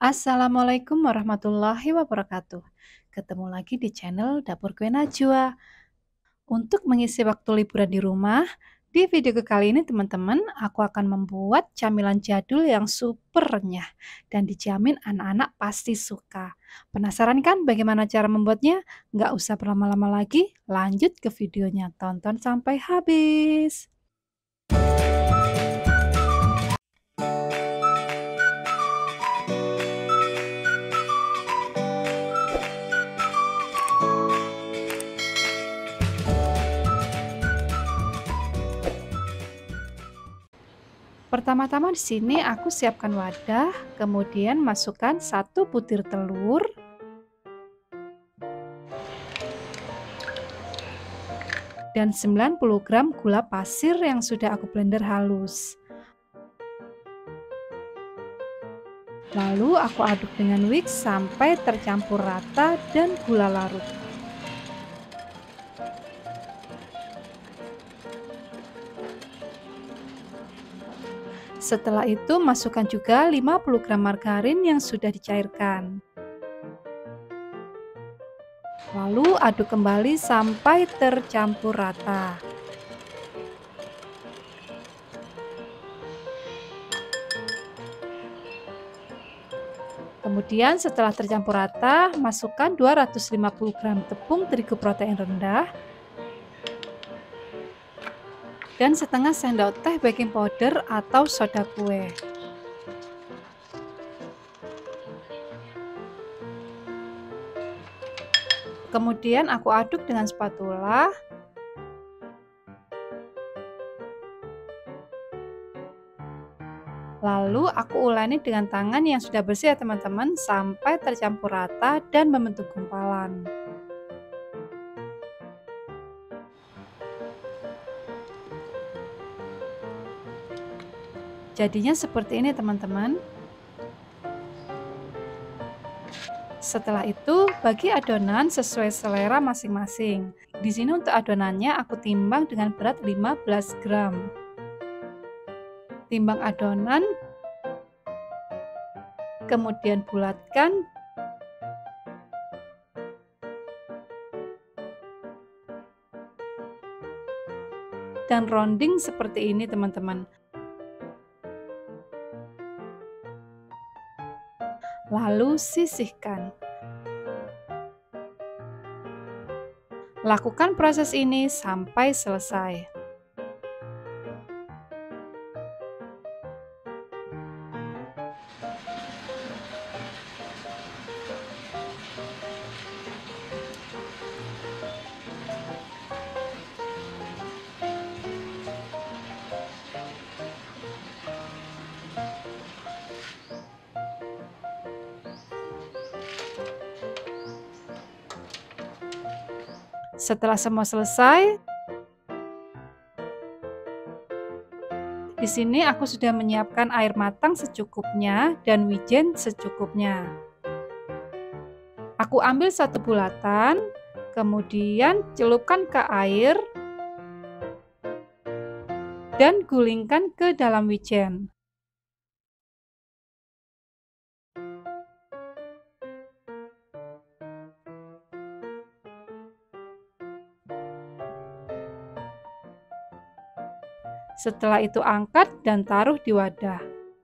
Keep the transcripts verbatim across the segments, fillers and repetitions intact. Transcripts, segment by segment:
Assalamualaikum warahmatullahi wabarakatuh. Ketemu lagi di channel Dapur Kue Najwa. Untuk mengisi waktu liburan di rumah, di video kali ini teman-teman, aku akan membuat camilan jadul yang super renyah dan dijamin anak-anak pasti suka. Penasaran kan bagaimana cara membuatnya? Nggak usah berlama-lama lagi, lanjut ke videonya. Tonton sampai habis. Pertama-tama di sini aku siapkan wadah, kemudian masukkan satu butir telur, dan sembilan puluh gram gula pasir yang sudah aku blender halus. Lalu aku aduk dengan whisk sampai tercampur rata dan gula larut. Setelah itu masukkan juga lima puluh gram margarin yang sudah dicairkan. Lalu aduk kembali sampai tercampur rata. Kemudian setelah tercampur rata, masukkan dua ratus lima puluh gram tepung terigu protein rendah dan setengah sendok teh baking powder atau soda kue. Kemudian aku aduk dengan spatula. Lalu aku uleni dengan tangan yang sudah bersih ya teman-teman sampai tercampur rata dan membentuk gumpalan. Jadinya seperti ini teman-teman. Setelah itu bagi adonan sesuai selera masing-masing. Di sini untuk adonannya aku timbang dengan berat lima belas gram. Timbang adonan, kemudian bulatkan dan rounding seperti ini teman-teman. Lalu sisihkan. Lakukan proses ini sampai selesai. Setelah semua selesai, di sini aku sudah menyiapkan air matang secukupnya dan wijen secukupnya. Aku ambil satu bulatan, kemudian celupkan ke air dan gulingkan ke dalam wijen. Setelah itu angkat dan taruh di wadah.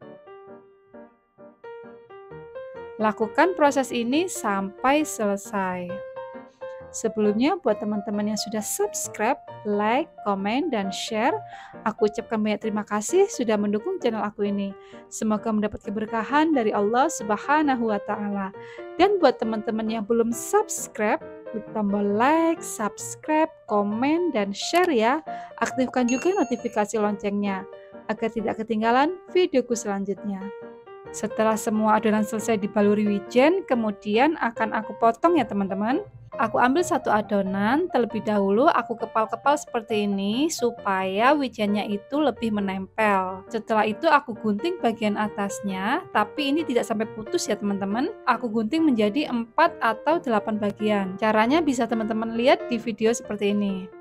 Lakukan proses ini sampai selesai. Sebelumnya buat teman-teman yang sudah subscribe, like, komen, dan share, aku ucapkan banyak terima kasih sudah mendukung channel aku ini. Semoga mendapat keberkahan dari Allah Subhanahu wa Ta'ala. Dan buat teman-teman yang belum subscribe, klik tombol like, subscribe, komen, dan share ya. Aktifkan juga notifikasi loncengnya agar tidak ketinggalan videoku selanjutnya. Setelah semua adonan selesai dibaluri wijen, kemudian akan aku potong ya teman-teman. Aku ambil satu adonan, terlebih dahulu aku kepal-kepal seperti ini supaya wijennya itu lebih menempel. Setelah itu aku gunting bagian atasnya, tapi ini tidak sampai putus ya teman-teman. Aku gunting menjadi empat atau delapan bagian. Caranya bisa teman-teman lihat di video seperti ini.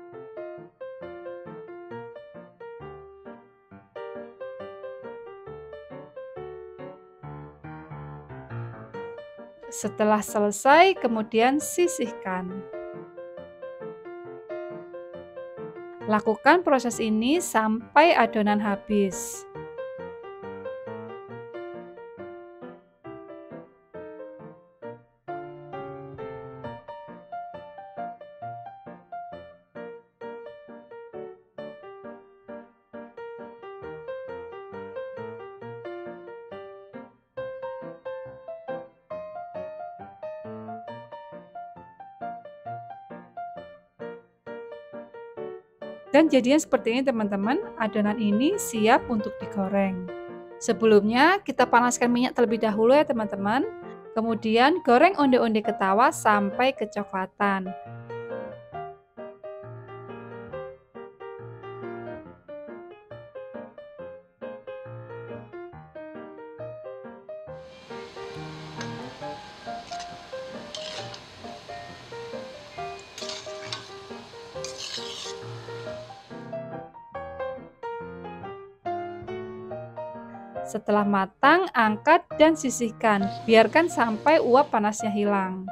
Setelah selesai, kemudian sisihkan. Lakukan proses ini sampai adonan habis. Dan jadinya seperti ini teman-teman, adonan ini siap untuk digoreng. Sebelumnya kita panaskan minyak terlebih dahulu ya teman-teman. Kemudian goreng onde-onde ketawa sampai kecoklatan. Setelah matang, angkat dan sisihkan. Biarkan sampai uap panasnya hilang.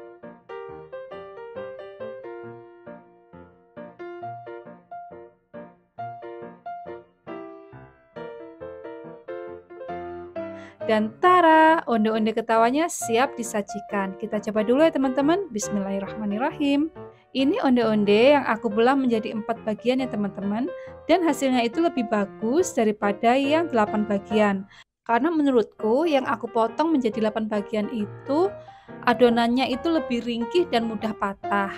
Dan tara, onde-onde ketawanya siap disajikan. Kita coba dulu ya teman-teman. Bismillahirrahmanirrahim. Ini onde-onde yang aku belah menjadi empat bagian ya teman-teman. Dan hasilnya itu lebih bagus daripada yang delapan bagian. Karena menurutku yang aku potong menjadi delapan bagian itu adonannya itu lebih ringkih dan mudah patah.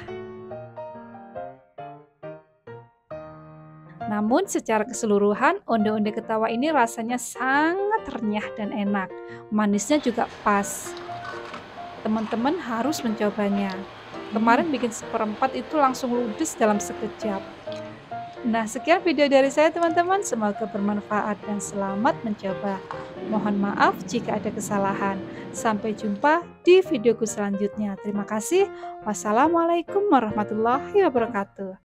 Namun secara keseluruhan onde-onde ketawa ini rasanya sangat renyah dan enak. Manisnya juga pas. Teman-teman harus mencobanya. Kemarin bikin seperempat itu langsung ludes dalam sekejap. Nah, sekian video dari saya teman-teman. Semoga bermanfaat dan selamat mencoba. Mohon maaf jika ada kesalahan. Sampai jumpa di videoku selanjutnya. Terima kasih. Wassalamualaikum warahmatullahi wabarakatuh.